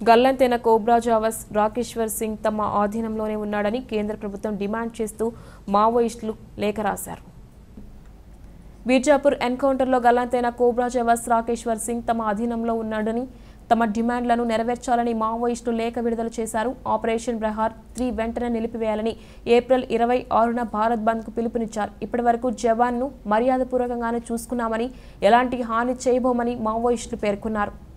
గల్లంతైన cobra జావస్ రాకేశ్వర్ సింగ్ తమ ఆధీనంలోనే ఉన్నాడని కేంద్ర ప్రభుత్వం డిమాండ్ చేస్తూ మావోయిస్టులు లేఖ రాశారు. బీజాపూర్ ఎన్కౌంటర్లో గల్లంతైన కోబ్రా జావస్ రాకేశ్వర్ సింగ్ తమ అధీనంలో ఉన్నాడని తమ డిమాండ్లను నెరవేర్చాలని మావోయిస్టులు లేఖ విడుదల చేశారు. ఆపరేషన్ ప్రహార్ 3 వెంటనే నిలిపివేయాలని ఏప్రిల్ 26న భారత్ బంద్కు పిలుపునిచ్చారు. ఇప్పటివరకు జవాన్ను మర్యాదపూర్వకంగానే చూసుకున్నామని, ఎలాంటి హాని చేయబోమని మావోయిస్టులు పేర్కొన్నారు.